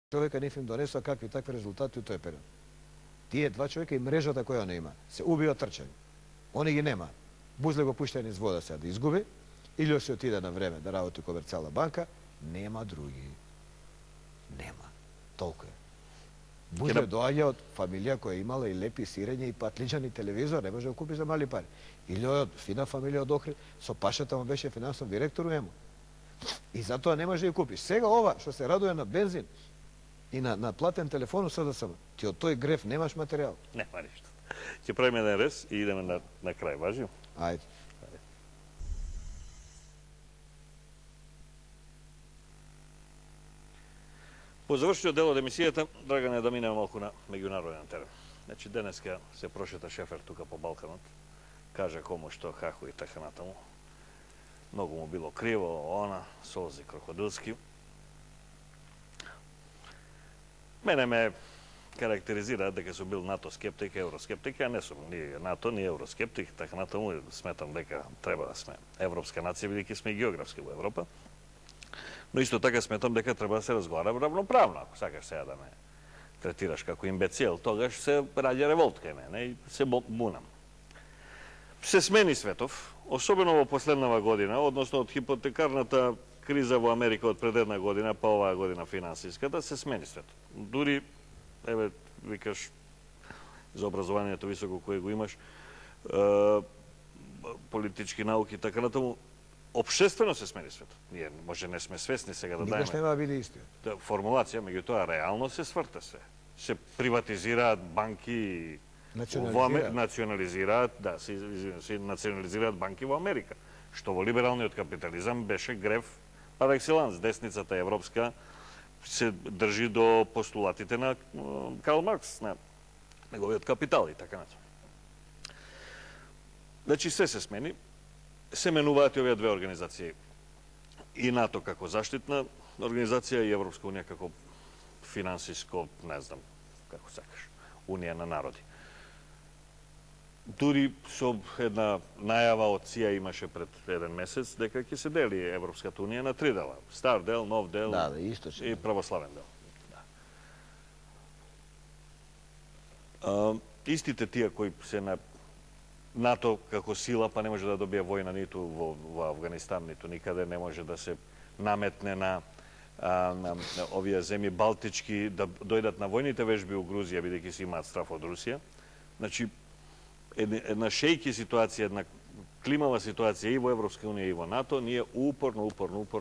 Човека ниф им донесува какви такви резултати у тој период. Тие два човека и мрежата која она има се убива трчање. Они ги нема. Бузле го пуштен из вода сега да изгуби, или се отиде на време да работи Комерцијална банка, нема други. Нема. Толку е. Бузле доаѓа од фамилија која имала и лепи сирење и патлиџан и телевизор, не може да купи за мали пари. Или од фина фамилија од Охрид, со пашата му беше финансов директор у ему. И затоа не може да ја купи. Сега ова што се радува на бензин и на платен телефон у СДСМ, ти од тој греф немаш материјал. Нема ништо. Ќе правиме еден рез и идеме на крај, важи? Ајде. По завршниот дел од емисијата, Драгане, да минеме малку на меѓународен терен. Значи, денеска се прошета Шефер тука по Балканот, кажа кому што, како и така натаму. Многу му било криво, она, солзи крокодилски. Мене ме карактеризираат дека сум бил НАТО скептик, евроскептик, а не сум ни НАТО, ни евроскептик, така натаму сметам дека треба да сме европска нација, бидејќи сме географски во Европа. Но исто така сметам дека треба да се разговара равноправно. Ако сакаш сега да ме третираш како имбецил, тогаш се раѓа револт кај мене и се бунам. Се смени светов, особено во последнава година, односно од хипотекарната криза во Америка од пред една година, па оваа година финансиската, се смени светот. Дури, еве, викаш, за образованието високо кое го имаш, политички науки, така натаму, општествено се смени светот. Ние може не сме свесни сега да дајме. Никош нема да биде исто. Формулација, меѓутоа реално се сврта се. Се приватизираат банки, национализираат, да, се национализираат банки во Америка, што во либералниот капитализам беше греф пар екселанс. Десницата европска се држи до постулатите на Карл Маркс, на неговиот капитал и така натаму. Значи се смени. Се менуваат и овие две организации. И НАТО како заштитна организација и Европска унија како финансиско, не знам, како сакаш, унија на народи. Дури со една најава од ЦИА имаше пред еден месец дека ќе се дели Европската унија на три дела. Стар дел, нов дел и православен дел. Истите тие кои се на НАТО како сила, па не може да добие војна ниту во Афганистан, ниту никаде, не може да се наметне на овие земји балтички, да дојдат на војните вежби у Грузија, бидејќи си имаат страф од Русија. Значи, една шејки ситуација, една климава ситуација и во Европска унија и во НАТО, ние упорно,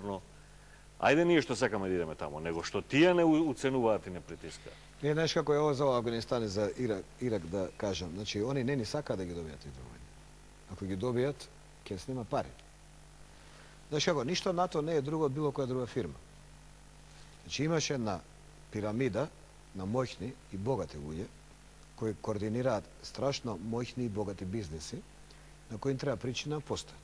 ајде ние што сакаме да идеме таму, него што тие не уценуваат и не притискаат. Не, знаеш како е ова за Афганистан и за Ирак да кажам. Значи, они не ни сакаат да ги добијат тие војни. Ако ги добијат, ќе се нема пари. Знаеш како, ништо НАТО не е друго од било која друга фирма. Значи, имаше една пирамида на моќни и богати луѓе, кои координираат страшно моќни и богати бизнеси, на кои им треба причина постојат.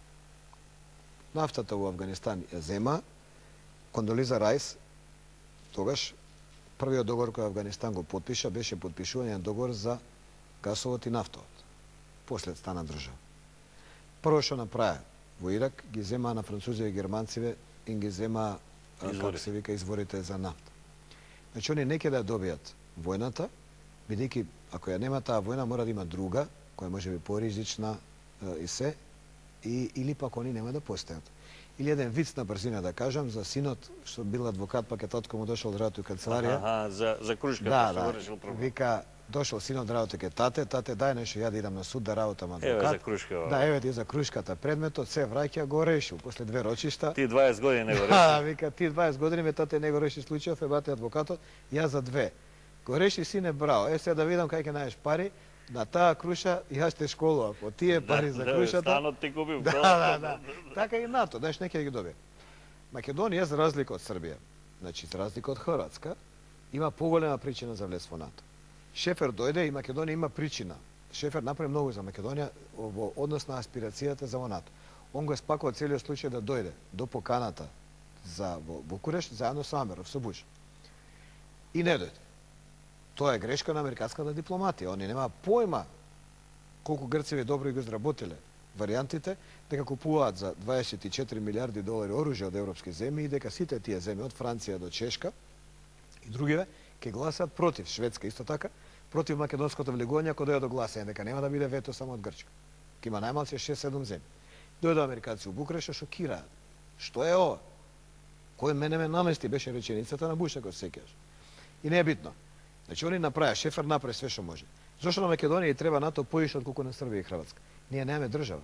Нафтата во Афганистан ја зема, Кондолиза Рајс, тогаш првиот договор кој Афганистан го подпиша беше подпишување на договор за гасовод и нафтовод. Послед стана држава. Прво што направи во Ирак, ги зема на французите и германциве и ги зема, како се вика, изворите за нафта. Значи, они не ќе да добијат војната, бидејќи ако ја нема таа војна, мора да има друга, која може би поризична и се, или пак они нема да постојат. Или еден виц на брзина да кажам за синот што бил адвокат, пак е татко му дошол да работи у канцеларија. За кружката што решил проблем. Вика, дошол синот да работи ке тате, дај нешто ја да идам на суд да работам адвокат. Еве за кружка. Да, еве ти за кружката предметот, се враќа, го решил после 2 рочишта. Ти 20 години не го реши. Да, вика, ти 20 години ме тате не го реши случајов, е бате адвокатот, ја за 2. Го реши сине, браво. Сега да видам кај ќе најдеш пари. На таа круша јас те школував. По тие пари за крушата. Станот ти купив. Да. Така и НАТО, знаеш, не ќе ги добие. Македонија, за разлика од Србија, значи за разлика од Хрватска, има поголема причина за влез во НАТО. Шефер дојде и Македонија има причина. Шефер направи многу за Македонија во однос на аспирацијата за во НАТО. Он го спакува целиот случај да дојде до поканата за во Букурешт заедно со Амеров, со Буш. И не дојде. Тоа е грешка на американската дипломатија. Они нема појма колку Грцеви добро ги изработиле варијантите, дека купуваат за 24 милиарди долари оружје од европски земји и дека сите тие земји, од Франција до Чешка и другиве ќе гласат против Шведска исто така, против македонското влегување ако дојде до гласање, дека нема да биде вето само од Грчка. Ке има најмалце 6-7 земји. Дојде американци у Букуреш, шокираат. Што е ова? Кој мене ме намести, беше реченицата на Буш, ако се сеќаваш. И не е битно. Значи, они направи, Шефер направи све што може. Зошто на Македонија и треба НАТО поише отколку на Србија и Хрватска? Ние немаме држава.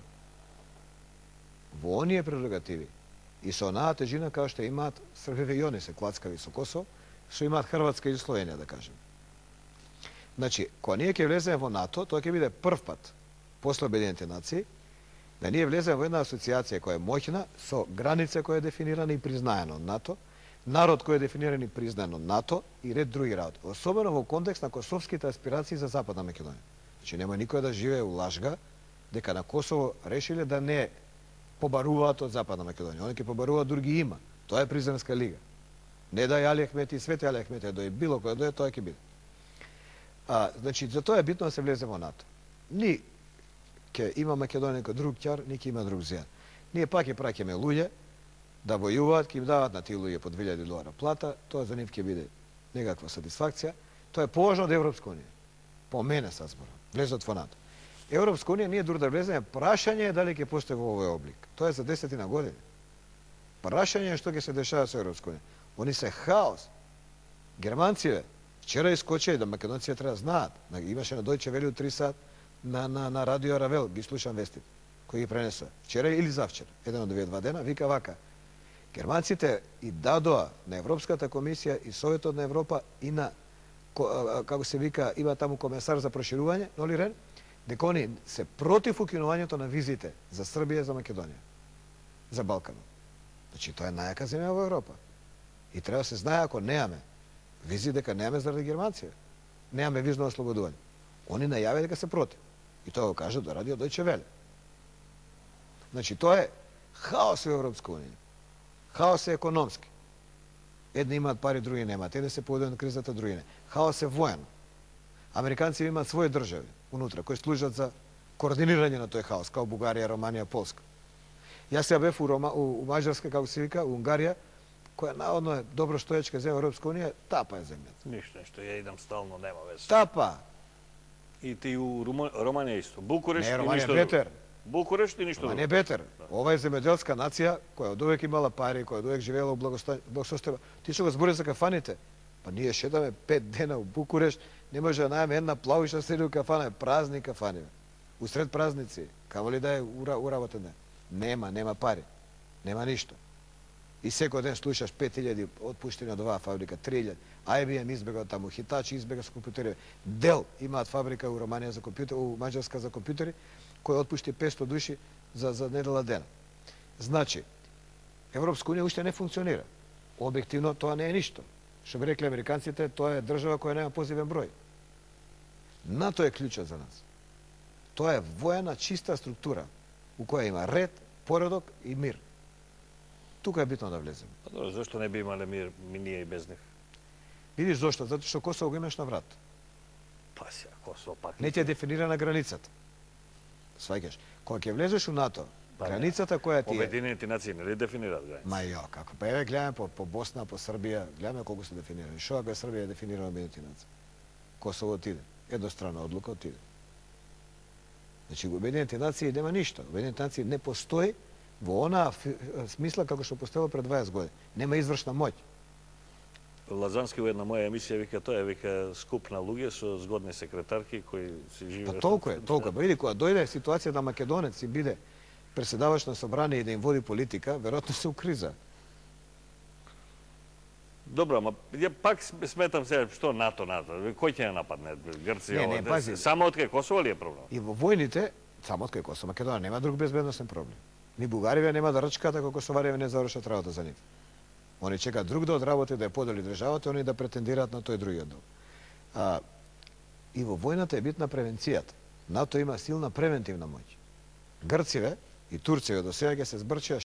Во оние прерогативи и со онаа тежина како што имаат Србиве и они се клацкави со Косово, што имаат Хрватска и Словенија, да кажем. Значи, кога ние ќе влеземе во НАТО, тоа ќе биде прв пат после Обединените нации, да ние влеземе во една асоциација која е моќна, со граница која е дефинирана и признаена од НАТО, народ кој е дефиниран и признаен од НАТО и ред други работи. Особено во контекст на косовските аспирации за Западна Македонија. Значи, нема никој да живее у лажга дека на Косово решиле да не побаруваат од Западна Македонија. Они ќе побаруваат, други има. Тоа е Призренска лига. Не да Али Ахмети и Свети Али Ахмети дој било кој дојде, тоа ќе биде. Значи, за тоа е битно да се влезе во НАТО. Ни ќе има Македонија како друг ќар, ни ќе има друг зијан. Ние пак ќе праќаме луѓе да војуваат, ќе им дават на тие луѓе по $2000 плата, тоа за нив ќе биде некаква сатисфакција. Тоа е положно од Европска унија. По мене са зборам. Влезот во НАТО. Европска унија ние дури да влеземе, прашање е дали ќе постои во овој облик. Тоа е за 10 години. Прашање е што ќе се дешава со Европска унија. Они се хаос. Германците вчера искочија да македонците треба да знаат. Имаше на Дојче Вели 3 сат на радио Равел, ги слушам вестите, кои ги пренесува. Вчера или завчера, еден од овие 2 дена, вика вака. Германците и дадоа на Европската комисија и Советот на Европа и на, како се вика, има таму комесар за проширување, Оли Рен, дека они се против укинувањето на визите за Србија и за Македонија, за Балканот. Значи, тоа е најака земја во Европа. И треба да се знае, ако неаме визи, дека неаме заради германците. Неаме визно ослободување. Они најавија дека се против. И тоа го кажа до радио Дојче Веле. Значи, тоа е хаос во Европска унија. Хаос е економски. Едни имаат пари, други немаат. Едни се поведуваат на кризата, други не. Хаос е воен. Американци имаат своји држави унутра, кои служат за координирање на тој хаос, као Бугарија, Романија, Полска. Јас сега бев у Маđarска, како се вика, у Унгарија, која наодно е добро стоечка земја Европска унија, тапа е земјата. Ништо, ја идам стално, нема везе. Тапа! И ти у Романија исто. Букурешт Не, и Романија ништо бетер. Букурешт и ништо Ама друго. не бетер. Ова е земјоделска нација која од увек имала пари, која од увек живеела у благосостојба. Ти што го збори за кафаните? Па ние шетаме 5 дена у Букурешт, не може да најаме една плавиша седи у кафана, празни кафани. Усред празници, камо ли да е уработен ден. Нема пари. Нема ништо. И секој ден слушаш 5000 отпуштени од оваа фабрика, 3000. IBM избега таму, Hitachi избега со компјутери. Dell имаат фабрика у Романија за компјутери, у Маđarска за компјутери, кој отпушти 500 души за недела дена. Значи, Европска унија уште не функционира. Објективно тоа не е ништо. Што би рекли американците, тоа е држава која нема позивен број. НАТО е клучот за нас. Тоа е воена чиста структура у која има ред, поредок и мир. Тука е битно да влеземе. Па добро, зашто не би имале мир ние и без нив? Видиш зошто? Затоа што Косово го имаш на врат. Па сега, Косово пак... Не ти е дефинирана границата. Сваќаш. Кога ќе влезеш у НАТО, границата која ти е... Обединените нации не ли дефинираат граница? Ма јо, како? Па еве гледаме по Босна, по Србија, гледаме колку се дефинирани. Шо ако е Србија дефинирана Обединените нации? Косово отиде. Едностранна одлука отиде. Значи, Обединените нации нема ништо. Обединените нации не постои во онаа смисла како што постоело пред 20 години. Нема извршна моќ. Лазански во една моја емисија вика тоа е вика скуп на луѓе со згодни секретарки кои се живеат. Па толку е. Ба види кога дојде ситуација да македонец и биде преседавач на собрание и да им води политика, веројатно се у криза. Добро, ама ја пак сметам се што НАТО. Кој ќе ја нападне? Грција? Не, пази. Само од кај Косово ли е проблем? И во војните, само од кај Косово, Македонија нема друг безбедносен проблем. Ни бугариве нема да рчкаат ако косовариве не завршат работа за нив. Они чекаат друг да одработи, да ја подели државата, они да претендираат на тој другиот дел. И во војната е битна превенцијата. НАТО има силна превентивна моќ. Грциве и Турција до сега ќе се збрчеа